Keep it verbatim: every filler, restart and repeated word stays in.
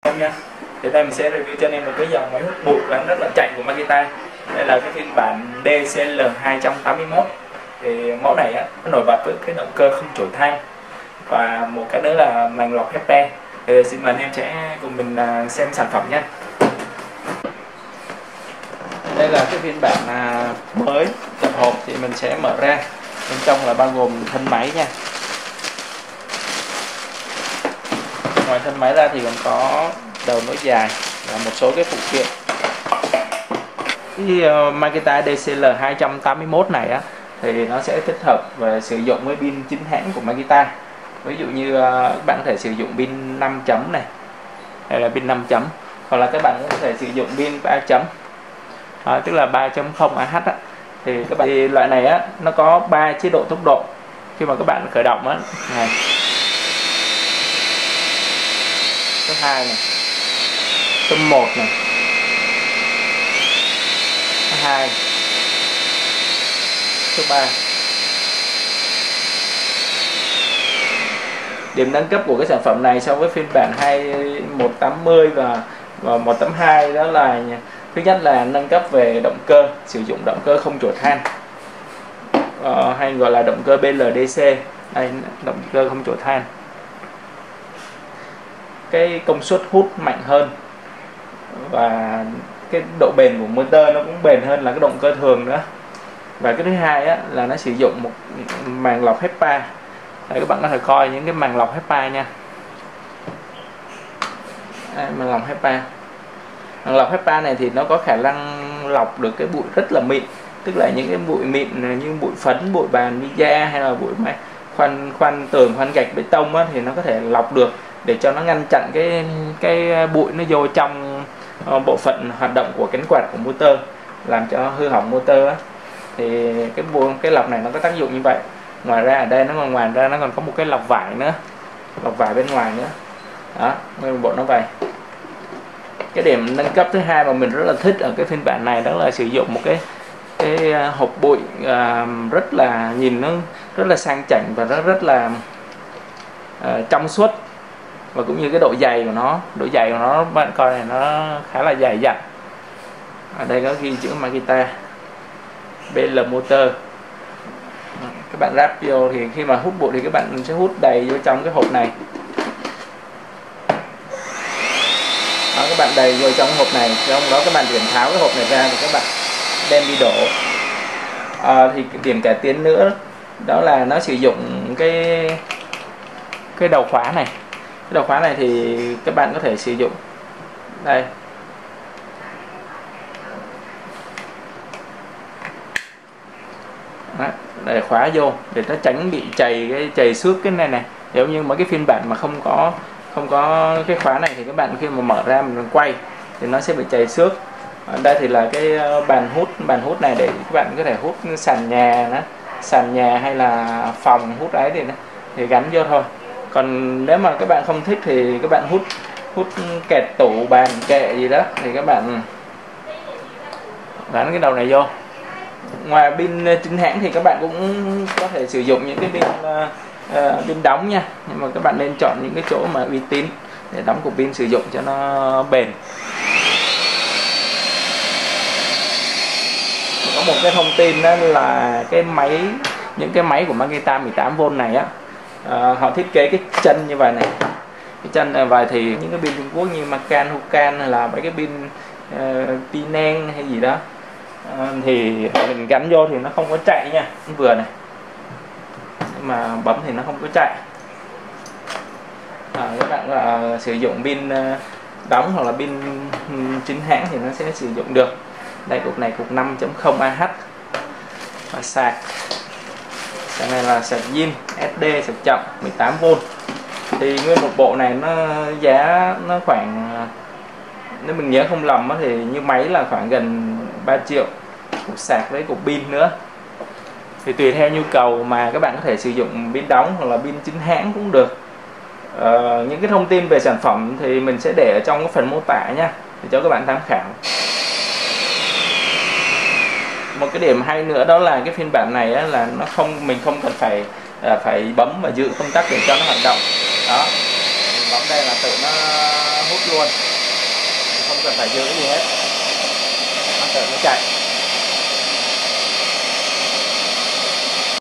nha. Thì đây mình sẽ review cho anh em một cái dòng máy hút bụi bán rất là chạy của Makita. Đây là cái phiên bản D C L hai tám mốt. Thì mẫu này á, nó nổi bật với cái động cơ không chổi than và một cái nữa là màng lọc HEPA. Thì xin mời anh em sẽ cùng mình xem sản phẩm nha. Đây là cái phiên bản mới nhập hộp, thì mình sẽ mở ra. Bên trong là bao gồm thân máy nha. Ngoài thân máy ra thì còn có đầu nối dài và một số cái phụ kiện. Cái uh, Makita D C L hai tám mốt này á, thì nó sẽ thích hợp và sử dụng với pin chính hãng của Makita. Ví dụ như uh, các bạn có thể sử dụng pin năm chấm này, hay là pin năm chấm, hoặc là các bạn có thể sử dụng pin ba chấm, à, tức là ba chấm không A H á. Thì các bạn thì loại này á, nó có ba chế độ tốc độ. Khi mà các bạn khởi động á, này, số hai này, số một này, số hai, số ba. Điểm nâng cấp của cái sản phẩm này so với phiên bản hai một tám mươi và, và một tám hai đó là thứ nhất là nâng cấp về động cơ, sử dụng động cơ không chổi than, ờ, hay gọi là động cơ B L D C. Đây, động cơ không chổi than. Cái công suất hút mạnh hơn và cái độ bền của motor nó cũng bền hơn là cái động cơ thường nữa. Và cái thứ hai á, là nó sử dụng một màng lọc HEPA. Đây, các bạn có thể coi những cái màng lọc HEPA nha. Đây, màng lọc HEPA. Màng lọc HEPA này thì nó có khả năng lọc được cái bụi rất là mịn, tức là những cái bụi mịn như bụi phấn, bụi bàn pizza hay là bụi máy khoan khoan tường, khoan gạch bê tông á, thì nó có thể lọc được để cho nó ngăn chặn cái cái bụi nó vô trong uh, bộ phận hoạt động của cánh quạt của motor, làm cho hư hỏng motor á. Thì cái buông cái lọc này nó có tác dụng như vậy. Ngoài ra ở đây nó còn ngoài ra nó còn có một cái lọc vải nữa, lọc vải bên ngoài nữa. Đó, nguyên bộ nó vậy. Cái điểm nâng cấp thứ hai mà mình rất là thích ở cái phiên bản này đó là sử dụng một cái cái hộp bụi uh, rất là nhìn nó rất là sang chảnh và rất rất là uh, trong suốt, và cũng như cái độ dày của nó, độ dày của nó bạn coi này nó khá là dày dặn. Ở đây có ghi chữ Makita B L Motor. Các bạn ráp vô thì khi mà hút bụi thì các bạn sẽ hút đầy vô trong cái hộp này. Đó, các bạn đầy vô trong hộp này, trong đó các bạn điểm tháo cái hộp này ra thì các bạn đem đi đổ. À, thì cái điểm cải tiến nữa đó là nó sử dụng cái cái đầu khóa này. Cái đầu khóa này thì các bạn có thể sử dụng đây. Đó, để khóa vô để nó tránh bị chày cái chày xước cái này này. Nếu như mấy cái phiên bản mà không có không có cái khóa này thì các bạn khi mà mở ra mình quay thì nó sẽ bị chày xước. Ở đây thì là cái bàn hút, bàn hút này để các bạn có thể hút sàn nhà đó, sàn nhà hay là phòng hút ấy thì thì gắn vô thôi. Còn nếu mà các bạn không thích thì các bạn hút hút kẹt tủ bàn kệ gì đó thì các bạn gắn cái đầu này vô. Ngoài pin chính hãng thì các bạn cũng có thể sử dụng những cái pin uh, pin đóng nha, nhưng mà các bạn nên chọn những cái chỗ mà uy tín để đóng cục pin sử dụng cho nó bền. Có một cái thông tin đó là cái máy, những cái máy của Makita mười tám vôn này á, uh, họ thiết kế cái chân như vậy này. Cái chân này vậy thì những cái pin Trung Quốc như Macan, Hucan hay là mấy cái pin uh, Pinen hay gì đó, uh, thì mình gắn vô thì nó không có chạy nha, nó vừa này, nhưng mà bấm thì nó không có chạy. À, các bạn là sử dụng pin uh, đóng hoặc là pin um, chính hãng thì nó sẽ sử dụng được. Đây, cục này cục năm chấm không A H. Và sạc, sạc này là sạc zin S D, sạc chậm mười tám vôn. Thì nguyên một bộ này nó giá nó khoảng, nếu mình nhớ không lầm thì như máy là khoảng gần ba triệu, cục sạc với cục pin nữa. Thì tùy theo nhu cầu mà các bạn có thể sử dụng pin đóng hoặc là pin chính hãng cũng được. Ờ, những cái thông tin về sản phẩm thì mình sẽ để ở trong cái phần mô tả nha, để cho các bạn tham khảo. Một cái điểm hay nữa đó là cái phiên bản này á, là nó không mình không cần phải à, phải bấm và giữ công tắc để cho nó hoạt động. Đó, mình bấm đây là tự nó hút luôn, không cần phải giữ gì hết, nó tự nó chạy.